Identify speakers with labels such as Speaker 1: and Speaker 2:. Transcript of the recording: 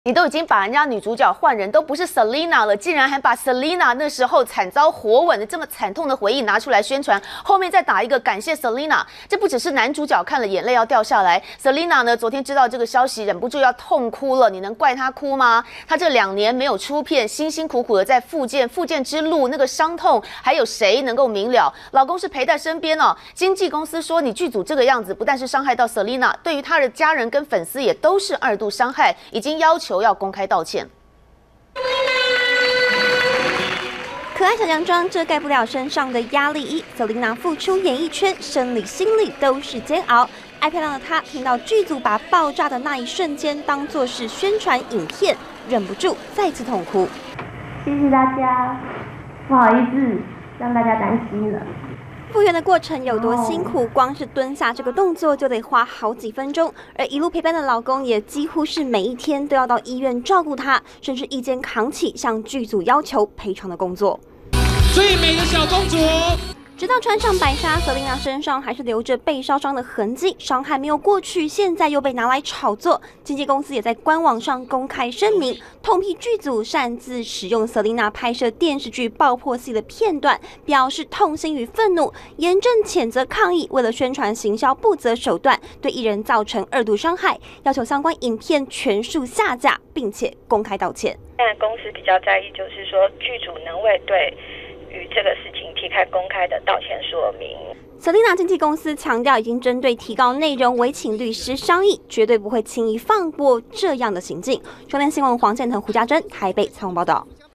Speaker 1: 你都已经把人家女主角换人，都不是 Selina 了，竟然还把 Selina 那时候惨遭火吻的这么惨痛的回忆拿出来宣传，后面再打一个感谢 Selina， 这不只是男主角看了眼泪要掉下来 ，Selina 呢昨天知道这个消息，忍不住要痛哭了。你能怪她哭吗？她这2年没有出片，辛辛苦苦的在复健之路那个伤痛，还有谁能够明了？老公是陪在身边哦。经纪公司说你剧组这个样子，不但是伤害到 Selina， 对于她的家人跟粉丝也都是2度伤害，已经要求要公开道歉。
Speaker 2: 可爱小洋装遮盖不了身上的压力衣，Selina复出演艺圈，生理心理都是煎熬。爱漂亮的她，听到剧组把爆炸的那一瞬间当作是宣传影片，忍不住再次痛哭。
Speaker 3: 谢谢大家，不好意思让大家担心了。
Speaker 2: 复原的过程有多辛苦，光是蹲下这个动作就得花好几分钟，而一路陪伴的老公也几乎是每一天都要到医院照顾她，甚至一肩扛起向剧组要求赔偿的工作。
Speaker 4: 最美的小公主。
Speaker 2: 直到穿上白纱，Selina身上还是留着被烧伤的痕迹，伤害没有过去，现在又被拿来炒作。经纪公司也在官网上公开声明，痛批剧组擅自使用 Selina 拍摄电视剧爆破戏的片段，表示痛心与愤怒，严正谴责抗议为了宣传行销不择手段，对艺人造成2度伤害，要求相关影片全数下架，并且公开道歉。
Speaker 5: 现在公司比较在意，就是说剧组能为对于这个事情提开公开的道歉说明。
Speaker 2: Selina 经纪公司强调，已经针对提告内容委请律师商议，绝对不会轻易放过这样的行径。中天新闻黄建腾、胡家珍台北采访报道。